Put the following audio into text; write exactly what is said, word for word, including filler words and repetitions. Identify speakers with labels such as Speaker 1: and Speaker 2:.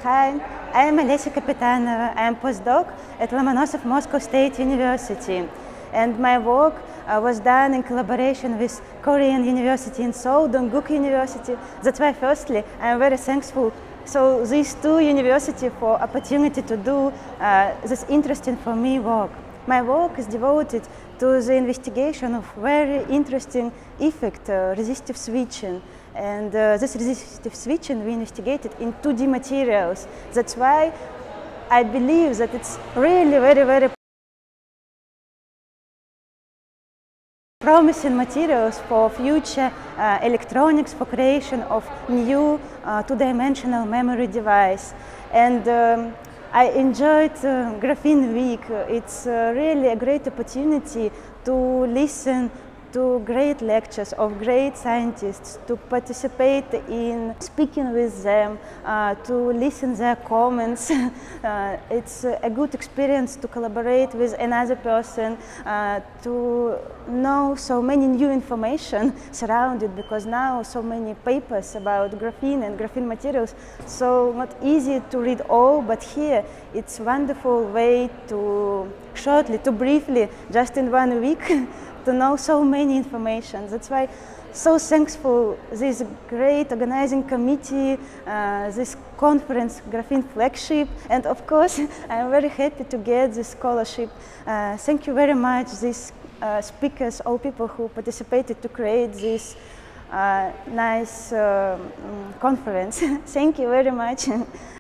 Speaker 1: Hi, I am Olesya Kapitanova. I am postdoc at Lomonosov Moscow State University, and my work uh, was done in collaboration with Korean University in Seoul, Dongguk University. That's why, firstly, I am very thankful so these two universities for opportunity to do uh, this interesting for me work. My work is devoted to the investigation of very interesting effect, uh, resistive switching. And uh, this resistive switching we investigated in two D materials. That's why I believe that it's really very, very promising materials for future uh, electronics, for creation of new uh, two-dimensional memory device. And um, I enjoyed uh, Graphene Week. It's uh, really a great opportunity to listen to great lectures of great scientists, to participate in speaking with them, uh, to listen their comments. uh, it's a good experience to collaborate with another person, uh, to know so many new information surrounded, because now so many papers about graphene and graphene materials, so not easy to read all, but here it's a wonderful way to shortly, to briefly, just in one week, to know so many information. That's why so thankful this great organizing committee, uh, this conference, Graphene Flagship, and of course I'm very happy to get this scholarship. Uh, thank you very much, these uh, speakers, all people who participated to create this uh, nice uh, conference. Thank you very much.